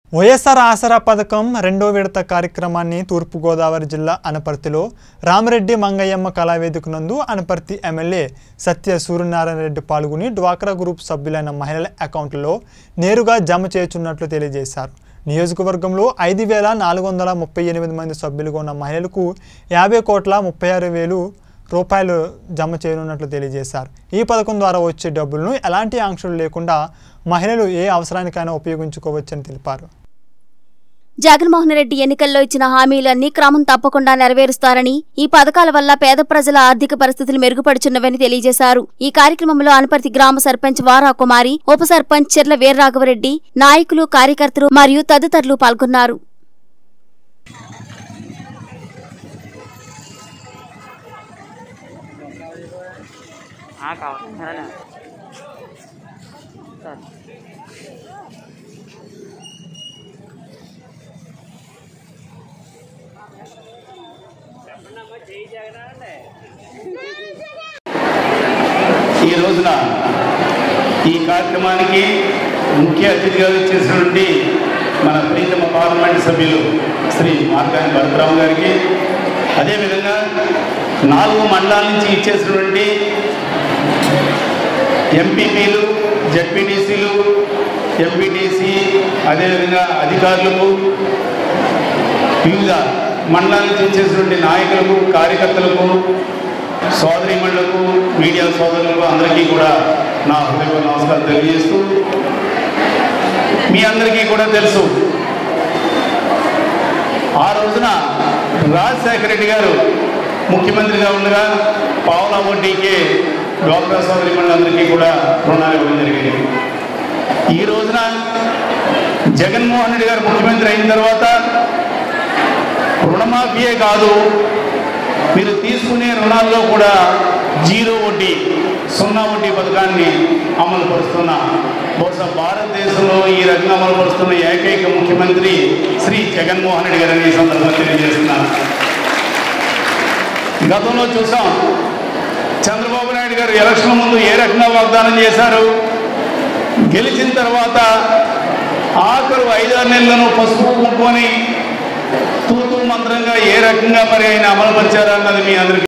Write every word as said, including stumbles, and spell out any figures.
వైఎస్ఆర్ ఆసరా పథకం రెండో విడత కార్యక్రమాన్ని తూర్పు గోదావరి జిల్లా అనపర్తిలో రామరెడ్డి మంగయ్యమ్మ కళావేదిక నందు అనపర్తి ఎమ్మెల్యే సత్య సూర్యనారాయణ రెడ్డి పాల్గొని డ్వాక్రా గ్రూప్ సభ్యులైన మహిళల అకౌంట్లలో నేరుగా జమ చేయనున్నట్లు తెలియజేశారు. నియోజకవర్గంలో ఐదు వేల నాలుగు వందల ముప్పై ఎనిమిది మంది సభ్యులుగా ఉన్న మహిళలకు యాభై కోట్ల ముప్పై ఆరు వేలు రూపాయలు జమ చేయనున్నట్లు తెలియజేశారు. ఈ పథకం ద్వారా వచ్చే డబ్బులను ఎలాంటి ఆంక్షలు లేకుండా మహిళలు ఏ అవసరానికైనా ఉపయోగించుకోవచ్చని తెలిపారు. జగన్మోహన్ రెడ్డి ఎన్నికల్లో ఇచ్చిన హామీలన్నీ క్రమం తప్పకుండా నెరవేరుస్తారని, ఈ పథకాల వల్ల పేద ప్రజల ఆర్థిక పరిస్థితులు మెరుగుపడుచున్నవని తెలియజేశారు. ఈ కార్యక్రమంలో అనపర్తి గ్రామ సర్పంచ్ వారా కుమారి, ఉప సర్పంచ్ చెర్ల వీర్రాఘవరెడ్డి, నాయకులు, కార్యకర్తలు మరియు తదితరులు పాల్గొన్నారు. ఈ రోజున ఈ కార్యక్రమానికి ముఖ్య అతిథిగా వచ్చేసినటువంటి మన ప్రీతమ పార్లమెంట్ సభ్యులు శ్రీ మార్గాని భరతరావు గారికి, అదేవిధంగా నాలుగు మండలాల నుంచి ఇచ్చేసినటువంటి ఎంపీపీలు, జెడ్పీటీసీలు, ఎంపీటీసీ, అదేవిధంగా అధికారులకు, వివిధ మండలాల నుంచి ఇచ్చేసినటువంటి నాయకులకు, కార్యకర్తలకు, సోదరీమణులకు, మీడియా సోదరులకు అందరికీ కూడా నా హృదయపూర్వక నమస్కారం తెలియజేస్తూ, మీ అందరికీ కూడా తెలుసు ఆ రోజున రాజశేఖర రెడ్డి గారు ముఖ్యమంత్రిగా ఉండగా పావులా వడ్డీకే డ్వాక్రా సోదరీమణులందరికీ కూడా రుణాలు ఇవ్వడం జరిగింది. ఈ రోజున జగన్మోహన్ రెడ్డి గారు ముఖ్యమంత్రి అయిన తర్వాత రుణమాఫీయే కాదు, మీరు తీసుకునే రుణాల్లో కూడా జీరో వడ్డీ, సున్నా వడ్డీ పథకాన్ని అమలు పరుస్తున్న, బహుశా భారతదేశంలో ఈ రకంగా అమలు పరుస్తున్న ఏకైక ముఖ్యమంత్రి శ్రీ జగన్మోహన్ రెడ్డి గారు ఈ సందర్భంగా తెలియజేస్తున్నారు. గతంలో చూసాం చంద్రబాబు నాయుడు గారు ఎలక్షన్ ముందు ఏ రకంగా వాగ్దానం చేశారు, గెలిచిన తర్వాత ఆఖరు ఐదారు నెలలను పసుపు కుంకుమని తూతూ మంత్రంగా ఏ రకంగా మరి ఆయన అమలుపరిచారన్నది మీ అందరికీ